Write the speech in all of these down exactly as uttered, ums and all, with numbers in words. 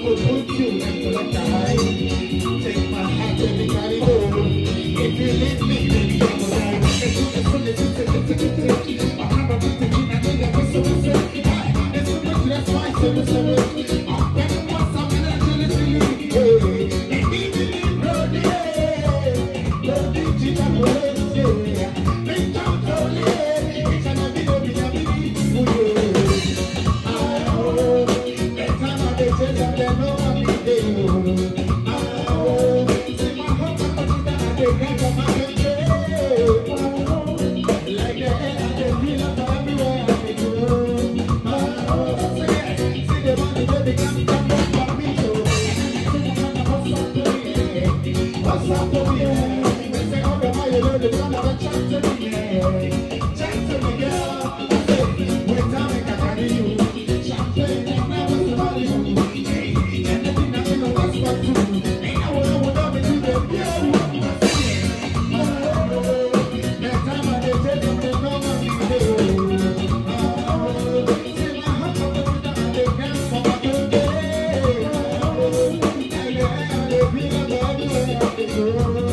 will put you into like a high. Take my hand and we gotta go. If you leave me, baby, I will die. It's so much, it's so much, it's so much. I have a bit to be, I think I was so much. It's so much, that's why it's so much. I'm better for something that you listen to me. And even in road, yeah. Road, yeah, I'm going yeah. Make time to live. It's an abide, abide, abide. Oh, that time I did tell them they know I'm in there. Oh, see my heart, I put it down, I did get on my head. Like the air, I did feel like everywhere I go. Oh, see the money, baby, come, come, come for me. What's up for me? They say, oh, the higher you the come and chat to me. Chat to me, girl. Wait time I can carry you. Champagne, I never saw you. Anything I know that's what to do. Ain't no one would have been to the girl. That time I did tell them they know what we do. See my heart, I put it down, I did dance for my birthday. I did feel like everywhere I go.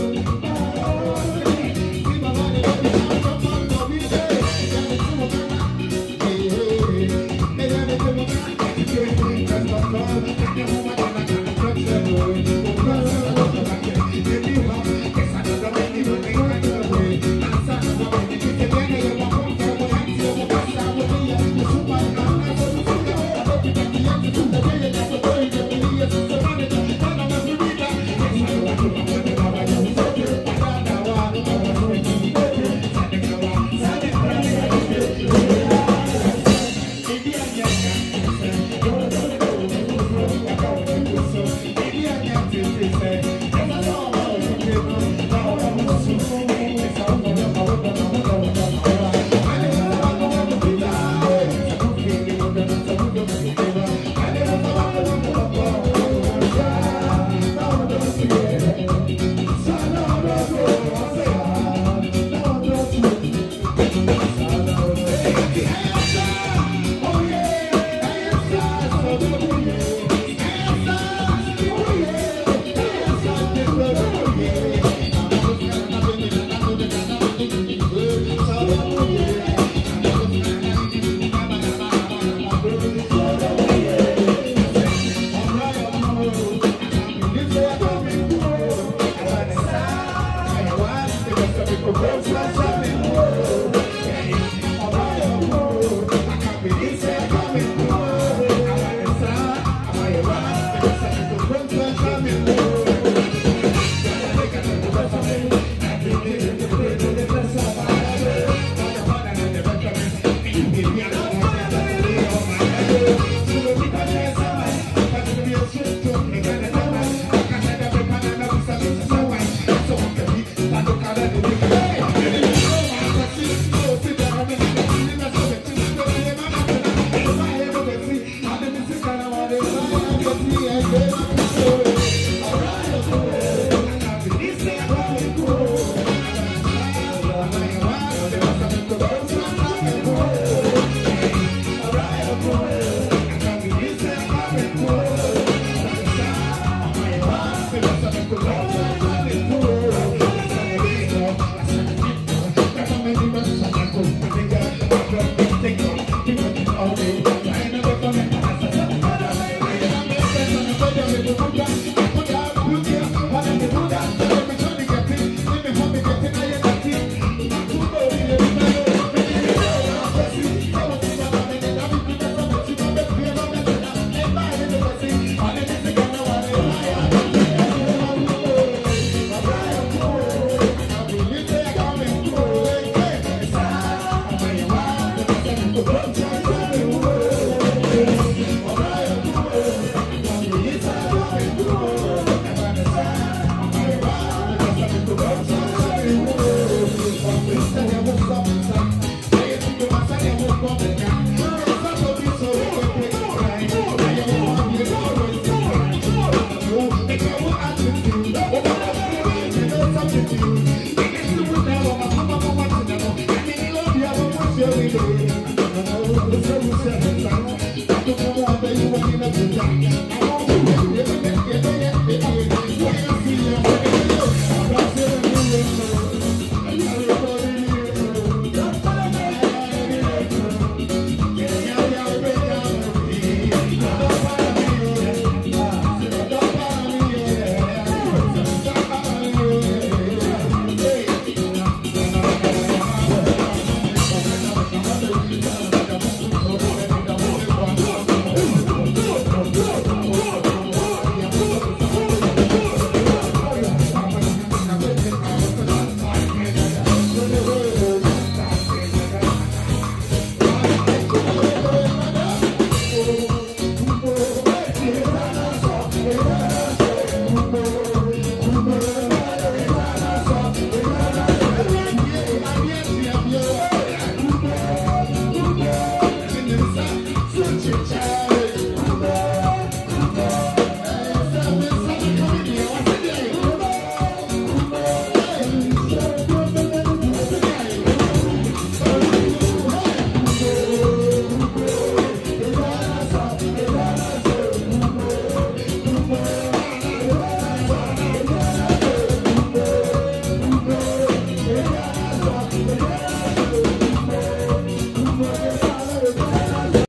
Every day, I know the solution.